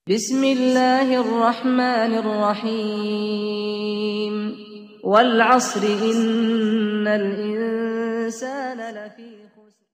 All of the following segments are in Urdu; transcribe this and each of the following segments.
بسم الله الرحمن الرحيم والعصر إن الإنسان لفي خسر.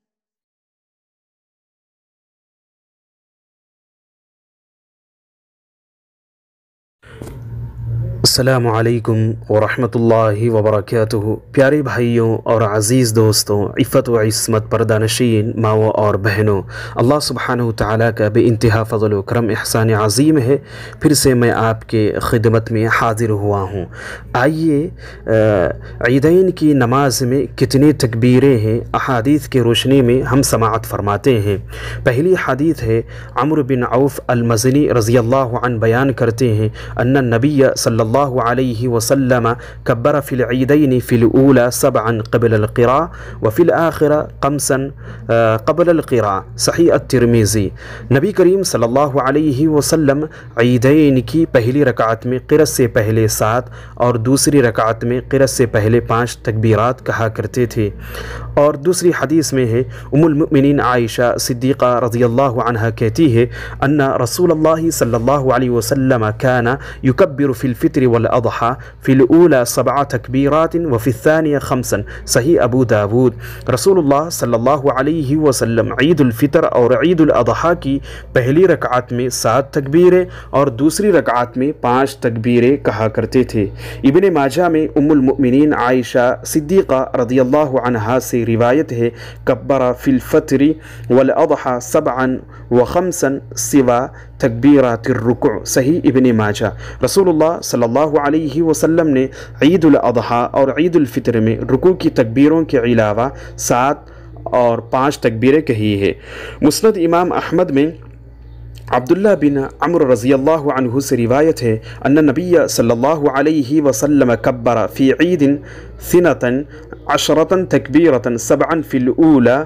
السلام علیکم ورحمۃ اللہ وبرکاتہ۔ پیارے بھائیوں اور عزیز دوستوں، عفت و عصمت پردہ نشین ماؤں اور بہنوں، اللہ سبحانہ وتعالیٰ کا بے انتہا فضل و کرم احسان عظیم ہے، پھر سے میں آپ کے خدمت میں حاضر ہوا ہوں۔ آئیے عیدین کی نماز میں کتنی تکبیریں ہیں، احادیث کی روشنی میں ہم سماعت فرماتے ہیں۔ پہلی حدیث ہے عمرو بن عوف المزنی رضی اللہ عنہ بیان کرتے ہیں ان النبی صلی اللہ علیہ وسلم کبر فی العیدین فی الاولی 7 قبل القراء وفی الآخرہ 5 قبل القراء، صحیح الترمذی۔ نبی کریم صلی اللہ علیہ وسلم عیدین کی پہلی رکعت میں قرأت سے پہلے 7 اور دوسری رکعت میں قرأت سے پہلے 5 تکبیرات کہا کرتے تھے۔ اور دوسری حدیث میں ہے ام المؤمنین عائشہ صدیقہ رضی اللہ عنہ کہتی ہے ان رسول اللہ صلی اللہ علیہ وسلم کان یکبر فی الفطر والاضحى فی الاولی 7 تکبیرات وفی الثانیہ 5، صحیح ابو داود۔ رسول اللہ صلی اللہ علیہ وسلم عید الفطر اور عید الاضحیٰ کی پہلی رکعت میں 7 تکبیریں اور دوسری رکعت میں 5 تکبیریں کہا کرتے تھے۔ ابن ماجہ میں ام المؤمنین عائشہ صدیقہ رضی اللہ عنہا سے روایت ہے کبر فی الفطر والاضحیٰ 7 و5 سوا تکبیرات الرکوع، صحیح ابن ماجہ۔ رسول اللہ صلی اللہ علیہ وسلم نے عید الاضحیٰ اور عید الفطر میں رکوع کی تکبیروں کے علاوہ 7 اور 5 تکبیریں کہی ہے۔ مسند امام احمد میں عبداللہ بن عمرو رضی اللہ عنہ سے روایت ہے ان نبی صلی اللہ علیہ وسلم کبر فی عید 12 تکبیرۃ 7 فی الاولی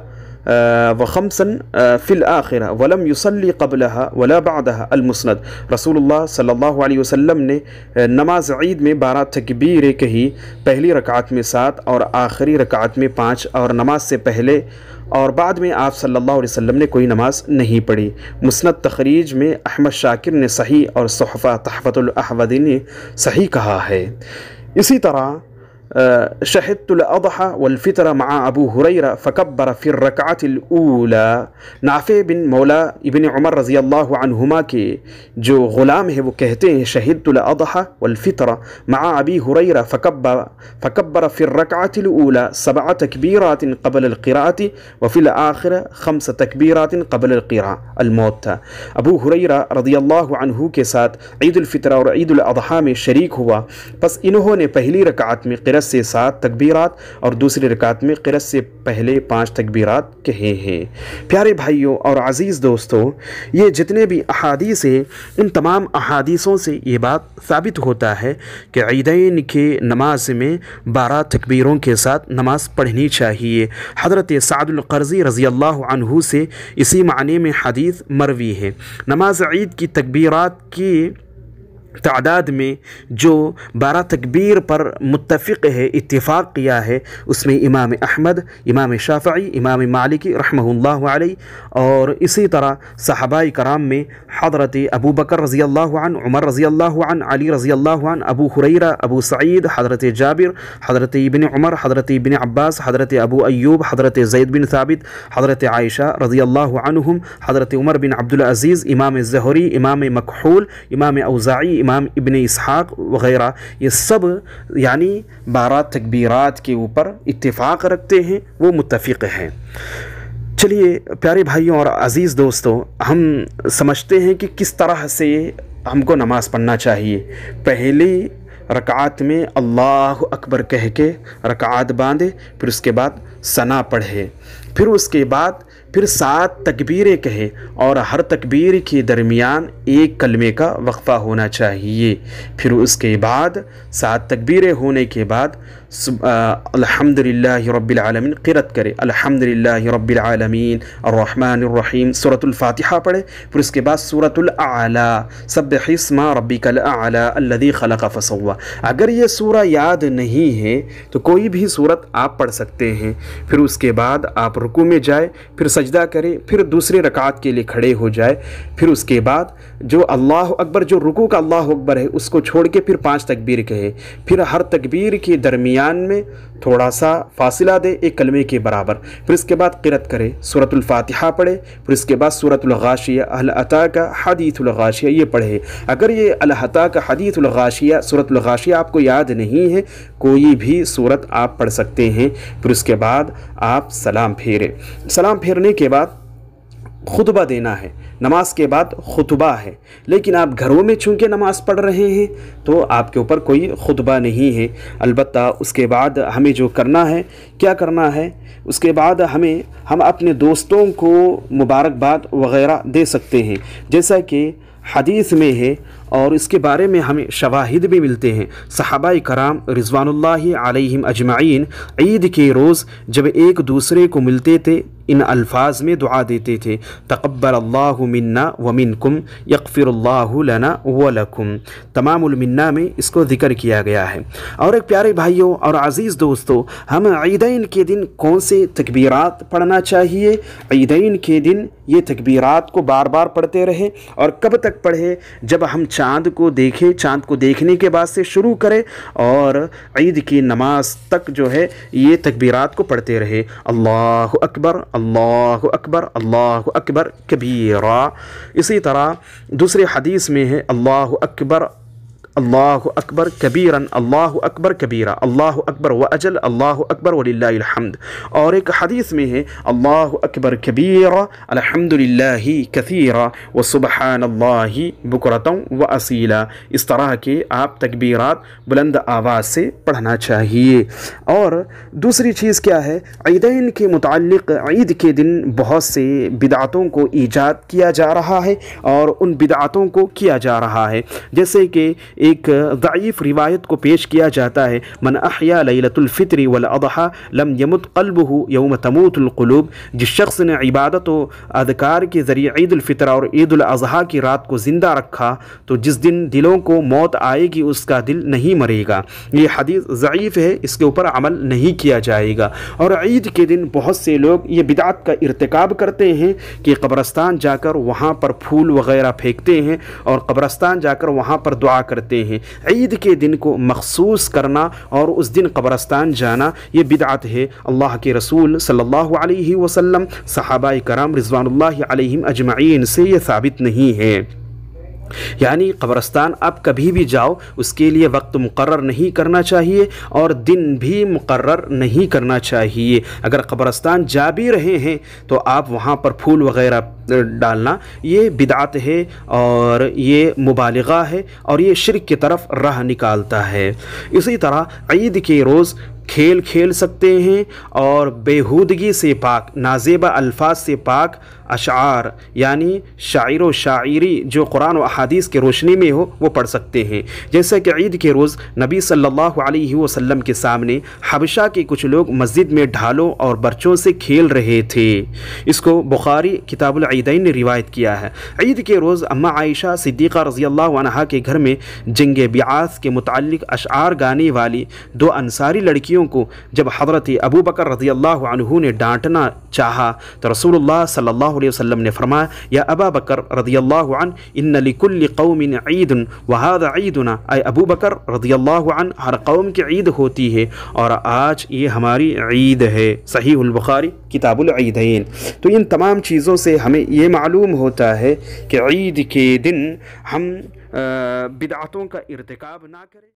و5 فی الآخرہ ولم یصلی قبلها ولا بعدها المسند۔ رسول اللہ صلی اللہ علیہ وسلم نے نماز عید میں 12 تکبیریں کہی، پہلی رکعت میں 7 اور آخری رکعت میں 5، اور نماز سے پہلے اور بعد میں آپ صلی اللہ علیہ وسلم نے کوئی نماز نہیں پڑھی۔ مسند تخریج میں احمد شاکر نے صحیح اور صحفہ تحفۃ الاحوذی نے صحیح کہا ہے۔ اسی طرح شہدت الاضحى والفطر مع ابو ہریرہ فکبر فی الرکعۃ الاولی، نافع بن مولا ابن عمر رضی اللہ عنہما کے جو غلام ہے وہ کہتے ہیں شہدت الاضحى والفطر مع ابی ہریرہ فکبر فی الرکعۃ الاولی 7 تکبیرات قبل القراءۃ وفی الآخرہ 5 تکبیرات قبل القراءۃ الموت تھا۔ ابو ہریرہ رضی اللہ عنہ کے ساتھ عید الفطر اور عید الاضحیٰ میں شریک ہوا، پس انہوں نے پہلی رکعت میں قرأت سے 7 تکبیرات اور دوسری رکعت میں قرأت سے پہلے 5 تکبیرات کہے ہیں۔ پیارے بھائیوں اور عزیز دوستوں، یہ جتنے بھی احادیث ہیں ان تمام احادیثوں سے یہ بات ثابت ہوتا ہے کہ عیدین کے نماز میں 12 تکبیروں کے ساتھ نماز پڑھنی چاہیے۔ حضرت سعد القرظی رضی اللہ عنہ سے اسی معنی میں حدیث مروی ہے۔ نماز عید کی تکبیرات کی تعداد میں جو 12 تکبیر پر متفق ہے، اتفاق کیا ہے، اس میں امام احمد، امام شافعی، امام مالکی رحمہ اللہ علیہ، اور اسی طرح صحابہ کرام میں حضرت ابو بکر رضی اللہ عنہ، عمر رضی اللہ عنہ، علی رضی اللہ عنہ، ابو ہریرہ، ابو سعید، حضرت جابر، حضرت ابن عمر، حضرت ابن عباس، حضرت ابو ایوب، حضرت زید بن ثابت، حضرت عائشہ رضی اللہ عنہم، حضرت عمر بن عبدالعزیز، امام زہری، امام مکحول، امام اوزاعی، امام ابن اسحاق وغیرہ، یہ سب یعنی 12 تکبیرات کے اوپر اتفاق رکھتے ہیں، وہ متفق ہیں۔ چلیے پیارے بھائیوں اور عزیز دوستوں، ہم سمجھتے ہیں کہ کس طرح سے ہم کو نماز پڑھنا چاہیے۔ پہلی رکعت میں اللہ اکبر کہہ کے رکعت باندھے، پھر اس کے بعد ثنا پڑھے، پھر اس کے بعد 7 تکبیریں کہے، اور ہر تکبیر کے درمیان ایک کلمے کا وقفہ ہونا چاہیے۔ پھر اس کے بعد 7 تکبیریں ہونے کے بعد الحمدللہ رب العالمین قرأت کرے، الحمدللہ رب العالمین الرحمن الرحیم، سورۃ الفاتحہ پڑھے، پھر اس کے بعد سورۃ الاعلی، سبح اسم ربک الاعلی الذی خلق فسوی۔ اگر یہ سورہ یاد نہیں ہے تو کوئی بھی سورت آپ پڑھ سکتے ہیں۔ پھر اس کے بعد آپ رکوع میں جائے، پھر سجدہ کرے، پھر دوسرے رکعت کے لیے کھڑے ہو جائے، پھر اس کے بعد جو اللہ اکبر، جو رکوع کا اللہ اکبر ہے اس کو چھوڑ کے پھر 5 تکبیر کہے، پھر ہر تکبیر کے درمیان میں تھوڑا سا فاصلہ دے ایک کلمے کے برابر، پھر اس کے بعد قرأت کرے، سورۃ الفاتحہ پڑھے، پھر اس کے بعد سورۃ الغاشیہ، هل اتاک حدیث الغاشیہ یہ پڑھے۔ اگر یہ هل اتاک حدیث الغاشیہ سورۃ الغاشیہ آپ کو یاد نہیں ہے، کوئی بھی سورت آپ پڑھ سکتے ہیں، پھر اس کے بعد آپ سلام پھیرے۔ سلام پھیرنے کے بعد خطبہ دینا ہے، نماز کے بعد خطبہ ہے، لیکن آپ گھروں میں چونکہ نماز پڑھ رہے ہیں تو آپ کے اوپر کوئی خطبہ نہیں ہے۔ البتہ اس کے بعد ہمیں جو کرنا ہے، کیا کرنا ہے، اس کے بعد ہم اپنے دوستوں کو مبارکباد وغیرہ دے سکتے ہیں، جیسا کہ حدیث میں ہے اور اس کے بارے میں ہمیں شواہد بھی ملتے ہیں۔ صحابہ کرام رضوان اللہ علیہم اجمعین عید کے روز جب ایک دوسرے کو ملتے تھے ان الفاظ میں دعا دیتے تھے، تقبل اللہ منا ومنکم یغفر اللہ لنا ولکم۔ تمام المنہ میں اس کو ذکر کیا گیا ہے۔ اور ایک پیارے بھائیوں اور عزیز دوستو، ہم عیدین کے دن کون سے تکبیرات پڑھنا چاہیے؟ عیدین کے دن یہ تکبیرات کو بار بار پڑھتے رہے، اور کب تک پڑھے؟ جب ہم چاند کو دیکھیں، چاند کو دیکھنے کے بعد سے شروع کرے اور عید کی نماز تک جو ہے یہ تکبیرات کو پڑھتے رہے، اللہ اکبر اللہ اکبر اللہ اکبر کبیرہ۔ اسی طرح دوسرے حدیث میں ہے اللہ اکبر کبیرا اللہ اکبر کبیرہ، اللہ اکبر واجل اللہ اکبر وللہ الحمد۔ اور ایک حدیث میں ہے اللہ اکبر کبیرہ الحمد للہ کثیرہ وسبحان اللہ بکرۃ واصیلا۔ اس طرح کے آپ تکبیرات بلند آواز سے پڑھنا چاہیے۔ اور دوسری چیز کیا ہے، عیدین کے متعلق عید کے دن بہت سے بدعتوں کو ایجاد کیا جا رہا ہے اور ان بدعتوں کو کیا جا رہا ہے، جیسے کہ ایک ضعیف روایت کو پیش کیا جاتا ہے، من احیا لیلۃ الفطر والاضحیٰ لم یمت قلبہ یوم تموت القلوب۔ جس شخص نے عبادت و اذکار کے ذریعے عید الفطر اور عید الاضحیٰ کی رات کو زندہ رکھا تو جس دن دلوں کو موت آئے گی اس کا دل نہیں مرے گا۔ یہ حدیث ضعیف ہے، اس کے اوپر عمل نہیں کیا جائے گا۔ اور عید کے دن بہت سے لوگ یہ بدعت کا ارتکاب کرتے ہیں کہ قبرستان جا کر وہاں پر پھول وغیرہ پھینکتے ہیں اور قبرستان جا کر وہاں پر دعا کرتے ہیں۔ عید کے دن کو مخصوص کرنا اور اس دن قبرستان جانا یہ بدعت ہے۔ اللہ کے رسول صلی اللہ علیہ وسلم، صحابہ کرام رضوان اللہ علیہم اجمعین سے یہ ثابت نہیں ہے۔ یعنی قبرستان آپ کبھی بھی جاؤ، اس کے لیے وقت مقرر نہیں کرنا چاہیے اور دن بھی مقرر نہیں کرنا چاہیے۔ اگر قبرستان جا بھی رہے ہیں تو آپ وہاں پر پھول وغیرہ ڈالنا یہ بدعت ہے اور یہ مبالغہ ہے اور یہ شرک کی طرف راہ نکالتا ہے۔ اسی طرح عید کے روز کھیل کھیل سکتے ہیں اور بیہودگی سے پاک، نازیبہ الفاظ سے پاک اشعار یعنی شاعر و شاعری جو قرآن و احادیث کے روشنی میں ہو وہ پڑھ سکتے ہیں۔ جیسا کہ عید کے روز نبی صلی اللہ علیہ وسلم کے سامنے حبشہ کے کچھ لوگ مسجد میں ڈھالوں اور برچوں سے کھیل رہے تھے۔ اس کو بخاری کتاب العیدین نے روایت کیا ہے۔ عید کے روز اماں عائشہ صدیقہ رضی اللہ عنہا کے گھر میں جنگ بیعث کے متعلق اشعار گانے والی 2 انصاری لڑکیوں کو جب حضرت ابو بکر رضی اللہ عنہ نے ڈانٹنا چاہا تو رسول اللہ صلی اللہ علیہ وسلم نے فرمایا، یا ابا بکر رضی اللہ عنہ ان لکل قوم عید وہذا عیدنا، اے ابو بکر رضی اللہ عنہ ہر قوم کی عید ہوتی ہے اور آج یہ ہماری عید ہے۔ صحیح البخاری کتاب العیدین۔ تو ان تمام چیزوں سے ہمیں یہ معلوم ہوتا ہے کہ عید کے دن ہم بدعتوں کا ارتکاب نہ کریں۔